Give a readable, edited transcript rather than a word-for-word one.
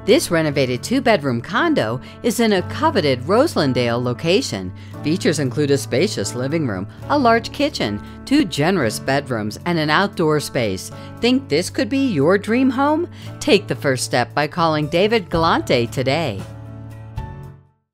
This renovated 2-bedroom condo is in a coveted Roslindale location. Features include a spacious living room, a large kitchen, 2 generous bedrooms, and an outdoor space. Think this could be your dream home? Take the first step by calling David Galante today.